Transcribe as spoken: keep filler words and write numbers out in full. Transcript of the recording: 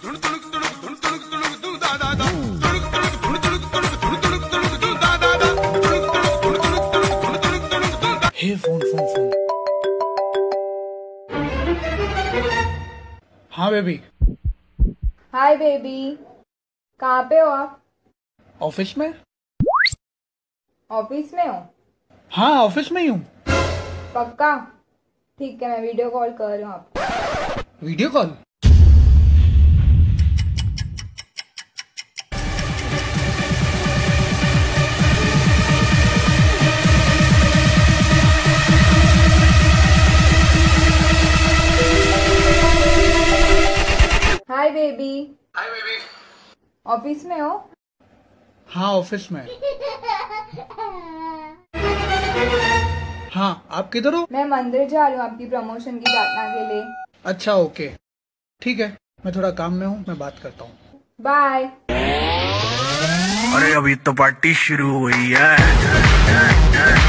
हे phone phone phone. हाँ baby. Hi baby, कहाँ पे हो आप? ऑफिस में। ऑफिस में हो? हाँ ऑफिस में ही हूँ। पक्का? ठीक है, मैं वीडियो कॉल कर रही हूँ आपको। Video call? Hi baby. Hi baby. Office में हो? हाँ ऑफिस में। हाँ आप किधर हो? मैं मंदिर जा रही हूँ आपकी प्रमोशन की प्रार्थना के लिए। अच्छा ओके ठीक है, मैं थोड़ा काम में हूँ, मैं बात करता हूँ। बाय। अरे अभी तो पार्टी शुरू हुई है।